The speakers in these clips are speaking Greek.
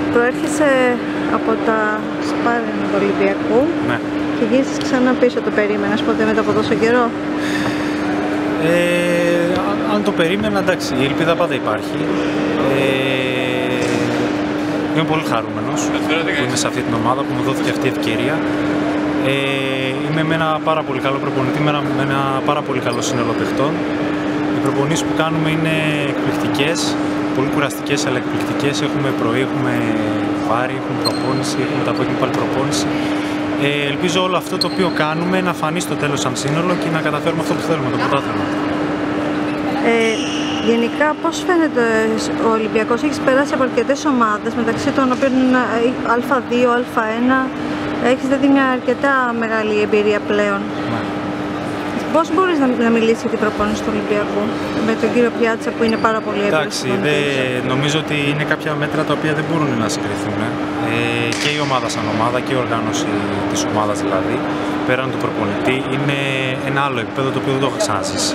Προέρχεσαι από τα Σπάρια του Ολυμπιακού, Ναι. και γύρισες ξανά πίσω. Το περίμενες ποτέ μετά από τόσο καιρό? Αν το περίμενα, εντάξει, η ελπίδα πάντα υπάρχει. Είμαι πολύ χαρούμενος που είμαι σε αυτή την ομάδα, που μου δόθηκε αυτή η ευκαιρία. Είμαι με ένα πάρα πολύ καλό προπονητή, με ένα πάρα πολύ καλό σύνολο παιχτών. Οι προπονήσεις που κάνουμε είναι εκπληκτικές, πολύ κουραστικές αλλά εκπληκτικές. Έχουμε πρωί, έχουμε βάρη, έχουμε προπόνηση, έχουμε τα απόγευμα πάλι προπόνηση. Ελπίζω όλο αυτό το οποίο κάνουμε να φανεί στο τέλος σαν σύνολο και να καταφέρουμε αυτό που θέλουμε, το πρωτάθλημα. Γενικά, πώς φαίνεται ο Ολυμπιακός? Έχεις περάσει από αρκετές ομάδες, μεταξύ των οποίων Α2, Α1. Έχεις δηλαδή μια αρκετά μεγάλη εμπειρία πλέον. Ναι. Πώς μπορείς να μιλήσεις για την προπόνηση του Ολυμπιακού με τον κύριο Πιάτσα, που είναι πάρα πολύ έμπειρος? Εντάξει, νομίζω ότι είναι κάποια μέτρα τα οποία δεν μπορούν να συγκριθούν. Και η ομάδα σαν ομάδα και η οργάνωση της ομάδας δηλαδή, πέραν του προπονητή, είναι ένα άλλο επίπεδο το οποίο δεν το έχω ξαναζήσει.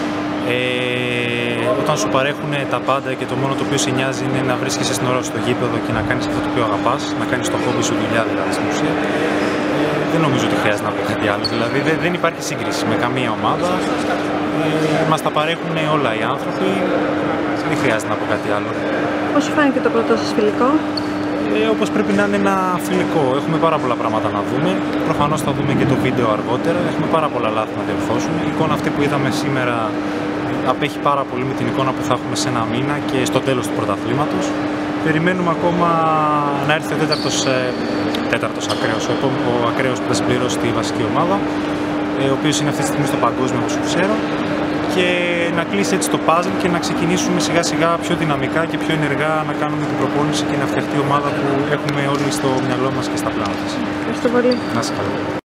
Όταν σου παρέχουν τα πάντα και το μόνο το οποίο σε νοιάζει είναι να βρίσκεσαι στην ώρα στο γήπεδο και να κάνεις αυτό το οποίο αγαπάς, να κάνεις το χόμπι σου δουλειά δηλαδή στην ουσία, δεν νομίζω ότι χρειάζεται να πω κάτι άλλο. Δηλαδή δεν υπάρχει σύγκριση με καμία ομάδα. Μας τα παρέχουν όλα οι άνθρωποι, δεν χρειάζεται να πω κάτι άλλο. Πώς σου φάνηκε το πρώτο σας φιλικό? Όπως πρέπει να είναι ένα φιλικό. Έχουμε πάρα πολλά πράγματα να δούμε. Προφανώς θα δούμε και το βίντεο αργότερα. Έχουμε πάρα πολλά λάθη να διορθώσουμε. Η εικόνα αυτή που είδαμε σήμερα απέχει πάρα πολύ με την εικόνα που θα έχουμε σε ένα μήνα και στο τέλος του πρωταθλήματος. Περιμένουμε ακόμα να έρθει ο τέταρτος ακραίος, ο ακραίος που θα συμπληρώσει τη βασική ομάδα, ο οποίος είναι αυτή τη στιγμή στο παγκόσμιο, όπως ξέρω, και να κλείσει έτσι το puzzle και να ξεκινήσουμε σιγά σιγά πιο δυναμικά και πιο ενεργά να κάνουμε την προπόνηση και να φτιαχτεί η ομάδα που έχουμε όλοι στο μυαλό μας και στα πλάνα μας. Ευχαριστώ πολύ. Να είσαι καλά.